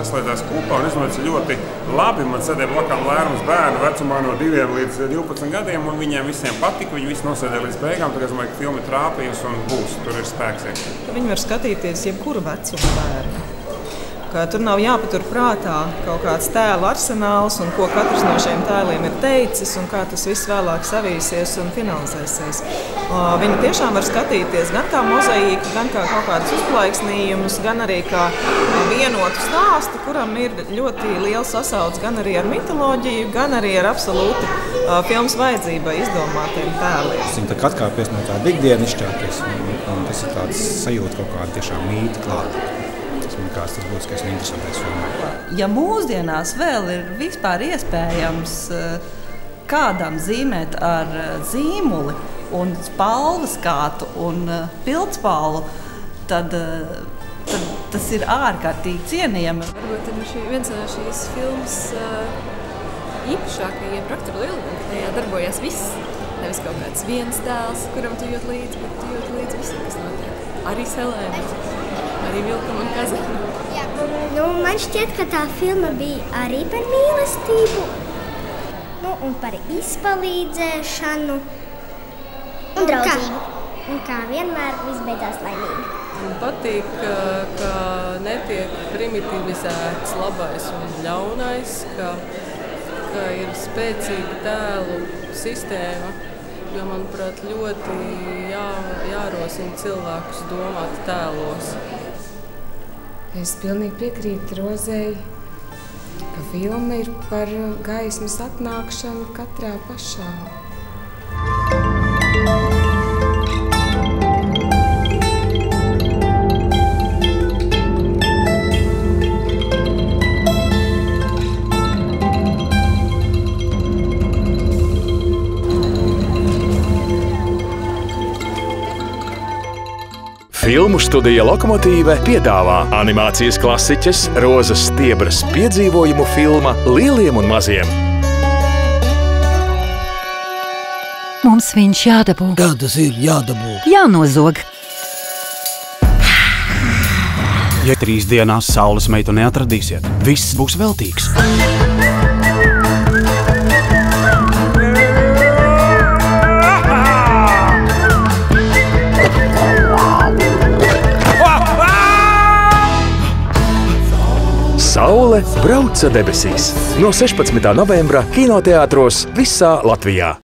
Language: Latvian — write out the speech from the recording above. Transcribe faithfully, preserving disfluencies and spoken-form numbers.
saslēdzās kopā, un es domāju, tas ir ļoti labi. Man sēdēja blakām lērums bērnu vecumā no diviem līdz divpadsmit gadiem, un viņiem visiem patika, viņi visi nosēdēja līdz beigām, tagad es domāju, ka filma trāpījusi un būs, tur ir spēks. Viņi var skatīties jebkuru vecumu bērnu. Ka tur nav jāpatur prātā kaut kāds tēlu arsenāls un ko katrs no šiem tēliem ir teicis un kā tas viss vēlāk savīsies un finalizēsies. Viņi tiešām var skatīties gan kā mozaīku, gan kā kaut kādus uzplaiksnījumus, gan arī kā vienotu stāstu, kuram ir ļoti liels sasauc gan arī ar mitoloģiju, gan arī ar absolūti uh, filmas vajadzībai izdomātiem tēliem. Viņi tā atkāpjas no tāda ikdienišķākais, un, un tas ir tāds sajūta kaut kāda tiešām mīta klāta. Kāds tas būtiskais un interesantais filmai. Ja mūsdienās vēl ir vispār iespējams kādam zīmēt ar zīmuli un spalvaskātu un pildspalvu, tad, tad tas ir ārkārtīgi cienījami. Varbūt ir šī, viens no šīs filmas īpašākajiem raksturlielumiem, ka tajā darbojas viss. Nevis kaut kāds viens tēls, kuram tu jūt līdzi, bet tu jūt līdzi visam, kas notiek. Arī Selēna, arī Vilkam un Kazam. Nu, man šķiet, ka tā filma bija arī par mīlestību, nu, un par izpalīdzēšanu un draudzību. Un kā vienmēr viss beidzās laimīgi. Man patīk, ka, ka netiek primitivizēts labais un ļaunais, ka, ka ir spēcīga tēlu sistēma, jo, manuprāt, ļoti jā, jārosina cilvēkus domāt tēlos. Es pilnīgi piekrītu Rozei, ka filma ir par gaismas atnākšanu katrā pašā. Filmu studija Lokomotīve piedāvā animācijas klasiķes Rozas Stiebras piedzīvojumu filma Lieliem un maziem. Mums viņš jādabū. Kā tas ir jādabū? Jānozog. Ja trīs dienās saules meitu neatradīsiet, viss būs veltīgs. Saule brauca debesīs. No sešpadsmitā novembra kinoteātros visā Latvijā.